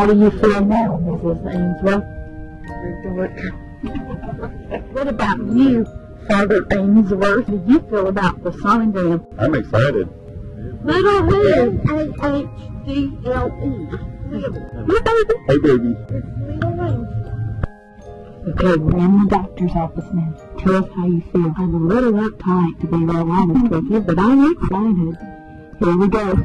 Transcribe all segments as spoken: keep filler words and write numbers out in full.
How do you feel now, Missus Ainsworth? What about you, Father Ainsworth? How do you feel about the sonogram? I'm excited. Little who? M A H D L E. Hey, baby. Okay, we're in the doctor's office now. Tell us how you feel. I'm a little uptight, to be real honest with you, but I'm excited. Here we go.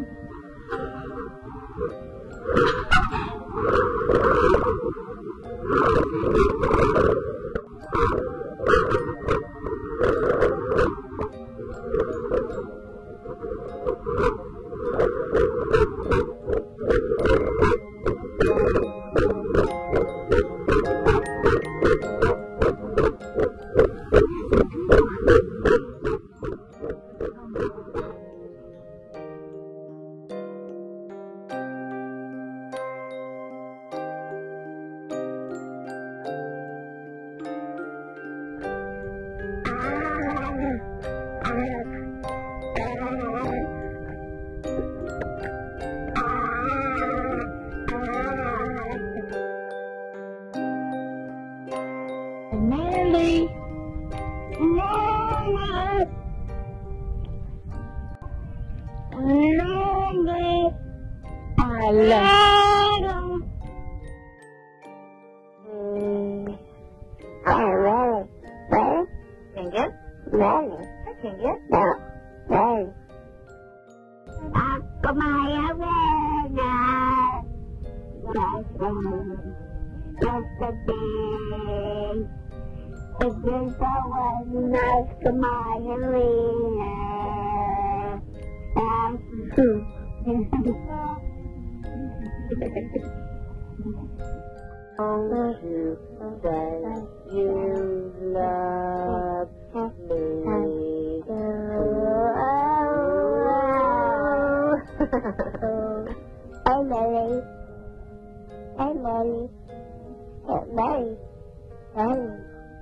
Melly! Melly! Melly! I love you. Melly. Melly? Can get? Melly. I can get? No. Melly. Ako maya wena. Yesterday. If there's someone nice to my arena, I'm true. Won't you say you love me? Hey, Melly. Hey, Melly. Hey, Melly. Melly.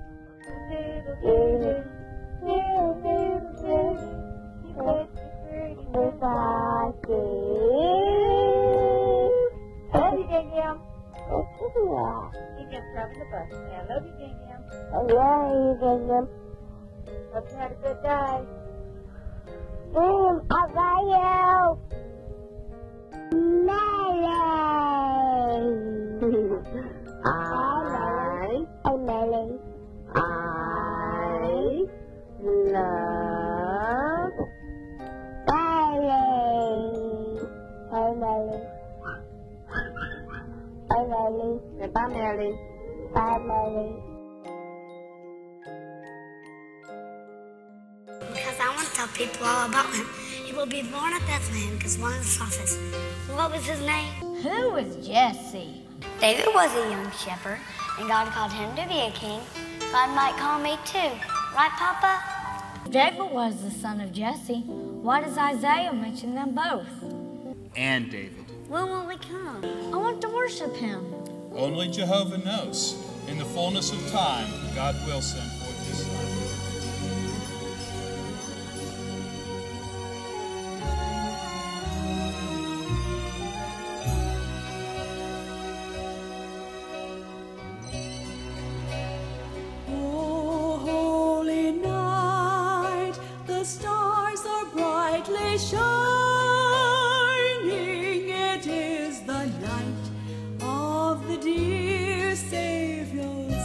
Hope you had a good day. Mm, I got you. Melly. I, hey, Melly. I love Melly. Hey, Melly. Hey, Melly. Bye, Melly. Bye, Melly. Because I want to tell people all about him. He will be born at Bethlehem because one of the prophets. What was his name? Who was Jesse? David was a young shepherd, and God called him to be a king. God might call me too. Right, Papa? David was the son of Jesse. Why does Isaiah mention them both? And David. When will he come? I want to worship him. Only Jehovah knows. In the fullness of time, God will send forth his son. Shining, it is the night of the dear Savior's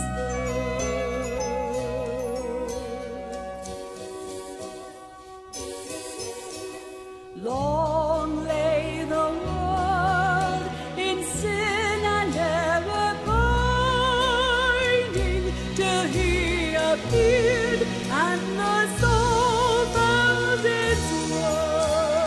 birth. Long lay the world in sin and error pining, till he appeared and the soul found its worth.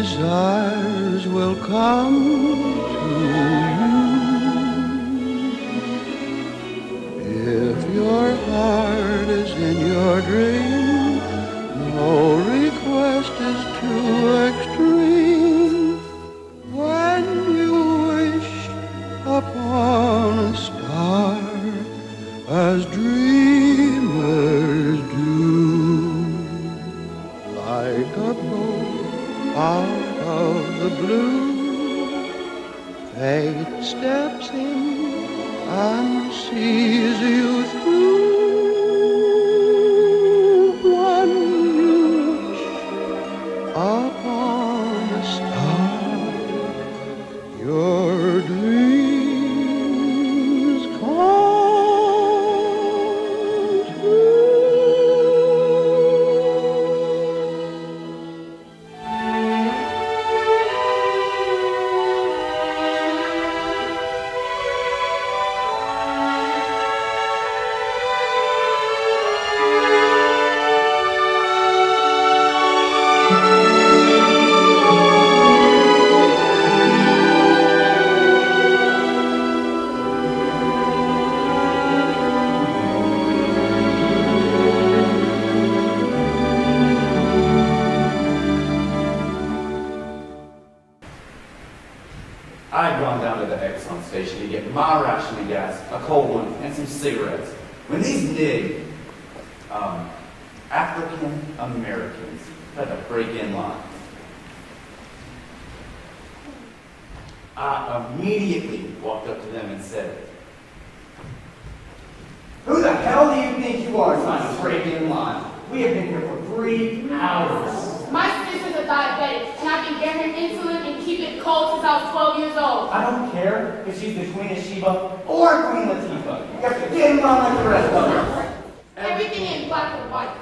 desires will come to you. If your heart is in your dream, no request is too extreme. When you wish upon a star, as dreamers do, like a bolt out of the blue, fate steps in and sees you through. When you wish upon a star, your dreams come true. I'd gone down to the Exxon station to get my ration of gas, a cold one, and some cigarettes. When these nig, um, African Americans had to break in line. I immediately walked up to them and said, "Who the hell do you think you are trying to break in line? We have been here for three hours." My sister's a diabetic, and I've been getting her insulin and keep it cold since I was twelve years old. I don't care if she's the Queen of Sheba or Queen Latifah. You have to get in line like the rest of them. Everything in black and white.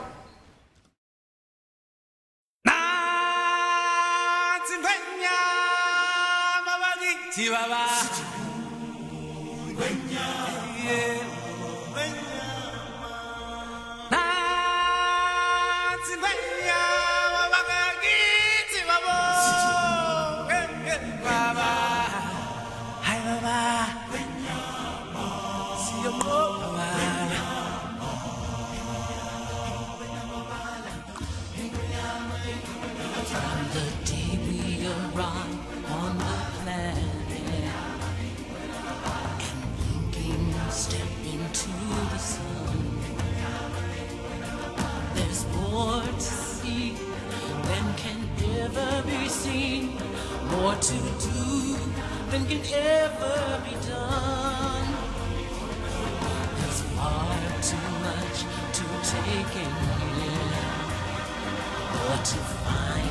More to do than can ever be done. There's far too much to take in here, or to find.